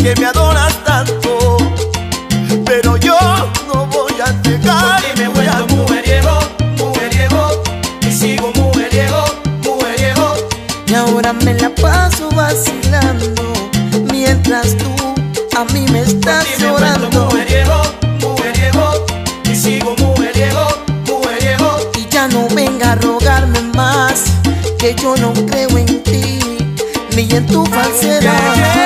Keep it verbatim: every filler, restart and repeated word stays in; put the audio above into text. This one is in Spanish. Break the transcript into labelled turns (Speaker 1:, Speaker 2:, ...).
Speaker 1: que me adoras tanto, pero yo no voy a dejar.
Speaker 2: Porque me he vuelto mujeriego, mujeriego, y sigo mujeriego, mujeriego.
Speaker 3: Y ahora me la paso vacilando mientras tú a mí me estás
Speaker 2: Porque me he vuelto
Speaker 3: llorando.
Speaker 2: mujeriego, mujeriego, y sigo mujeriego, mujeriego.
Speaker 3: Y ya no venga a rogarme más, que yo no creo en ti ni en tu falsedad.